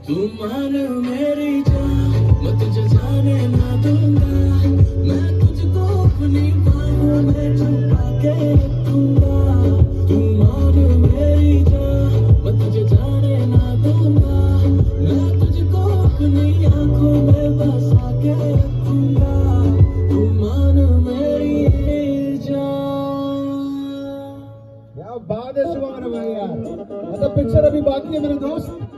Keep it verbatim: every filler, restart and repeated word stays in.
तू मान मेरी जान, मैं तुझे जाने ना दूंगा, मैं तुझको अपनी बाहों में छुपा के रखूंगा। तू मान मेरी जान, मैं तुझे जाने ना दूंगा, मैं तुझको अपनी आंखों में बसा के रखूंगा। तू मान मेरी जान। क्या बात है शुभम भाई यार, मतलब पिक्चर अभी बाकी है मेरे दोस्त।